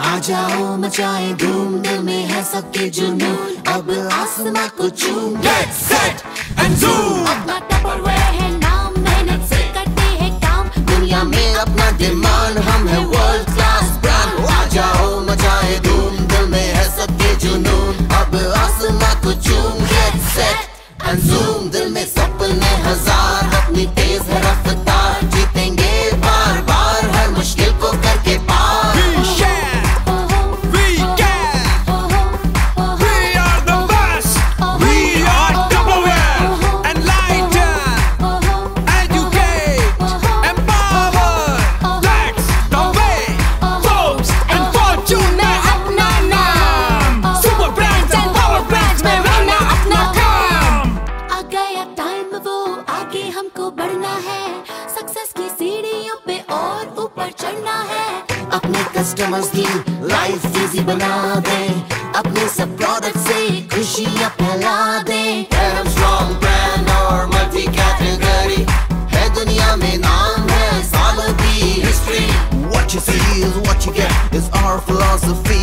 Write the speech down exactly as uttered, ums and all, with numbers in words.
आ जाओ मचाए धूम, दिल में है सबके जुनून, अब आसमां को चूम। Get set and zoom। अपना टपरवेयर है नाम, मेहनत से करते हैं काम, दुनिया में अपना डिमांड, हम है वर्ल्ड क्लास ब्रांड। आ जाओ मचाए धूम, दिल में है सबके जुनून, अब आसमां को चूम। Get set and zoom। दिल में सपने हजार, अपनी तेज है रफ्तार, जीतेंगे बार बार हर मुश्किल को करके पार। We share, we care, we are the best, we are Tupperware, enlighten, educate, empower, that's the way, folks and fortune है अपना नाम, super brands and power brands में रहना अपना काम। आ गया टाइम वो आगे हमको बढ़ना है, सक्सेस की सीढ़ियों पे और ऊपर चढ़ना है। अपने कस्टमर्स की लाइफ इजी बना दे, अपने सब प्रोडक्ट से खुशियाँ फैला दे। हम स्ट्रॉन्ग ब्रांड और मल्टी कैटेगरी है, दुनिया में नाम है, सालों की history. What you see is what you get is our philosophy।